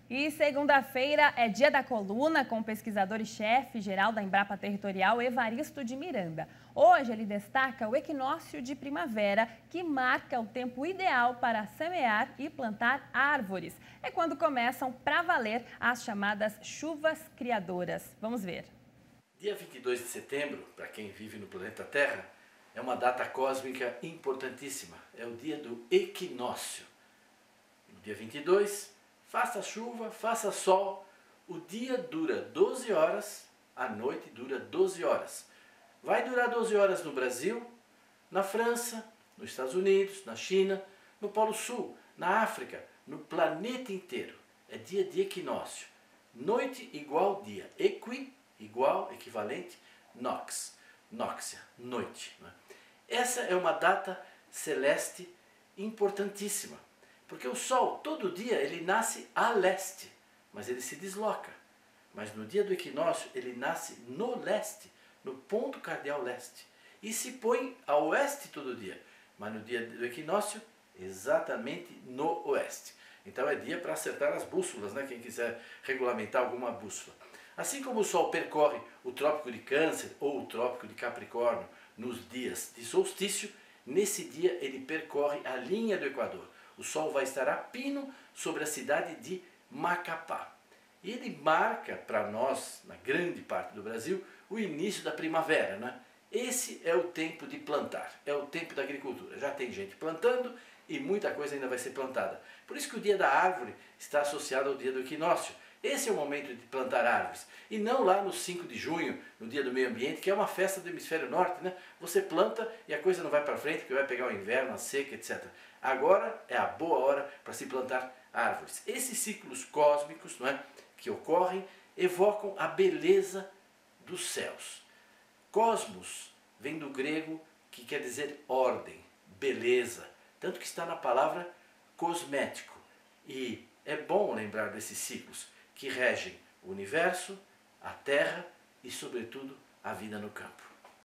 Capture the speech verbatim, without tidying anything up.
E segunda-feira é dia da coluna com o pesquisador e chefe geral da Embrapa Territorial, Evaristo de Miranda. Hoje ele destaca o equinócio de primavera, que marca o tempo ideal para semear e plantar árvores. É quando começam para valer as chamadas chuvas criadoras. Vamos ver. Dia vinte e dois de setembro, para quem vive no planeta Terra, é uma data cósmica importantíssima. É o dia do equinócio. No dia vinte e dois, faça chuva, faça sol, o dia dura doze horas, a noite dura doze horas. Vai durar doze horas no Brasil, na França, nos Estados Unidos, na China, no Polo Sul, na África, no planeta inteiro. É dia de equinócio. Noite igual dia. Equi, igual, equivalente, nox. Nóxia, noite. Né? Essa é uma data celeste importantíssima. Porque o Sol, todo dia, ele nasce a leste, mas ele se desloca. Mas no dia do equinócio, ele nasce no leste, no ponto cardeal leste. E se põe a oeste todo dia, mas no dia do equinócio, exatamente no oeste. Então é dia para acertar as bússolas, né? Quem quiser regulamentar alguma bússola. Assim como o Sol percorre o Trópico de Câncer ou o Trópico de Capricórnio nos dias de solstício, nesse dia ele percorre a linha do Equador. O Sol vai estar a pino sobre a cidade de Macapá. E ele marca para nós, na grande parte do Brasil, o início da primavera, né? Esse é o tempo de plantar, é o tempo da agricultura. Já tem gente plantando e muita coisa ainda vai ser plantada. Por isso que o dia da árvore está associado ao dia do equinócio. Esse é o momento de plantar árvores. E não lá no cinco de junho, no dia do meio ambiente, que é uma festa do hemisfério norte, né? Você planta e a coisa não vai para frente, porque vai pegar o inverno, a seca, etcétera. Agora é a boa hora para se plantar árvores. Esses ciclos cósmicos, não é, que ocorrem evocam a beleza dos céus. Cosmos vem do grego, que quer dizer ordem, beleza, tanto que está na palavra cosmético. E é bom lembrar desses ciclos que regem o universo, a terra e, sobretudo, a vida no campo.